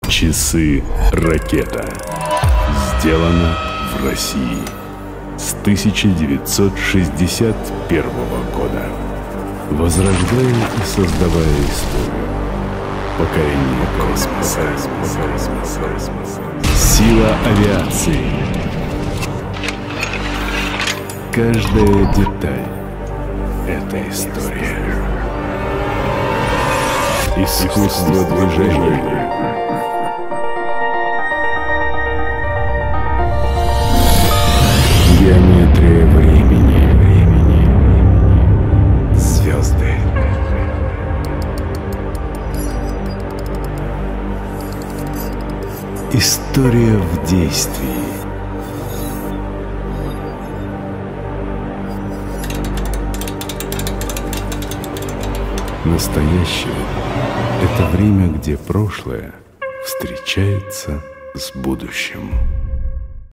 Часы «Ракета». Сделано в России с 1961 года. Возрождая и создавая историю. Покорение космоса. Сила авиации. Каждая деталь — это история. Искусство движения. Геометрия времени. Звезды. История в действии. Настоящее — это время, где прошлое встречается с будущим.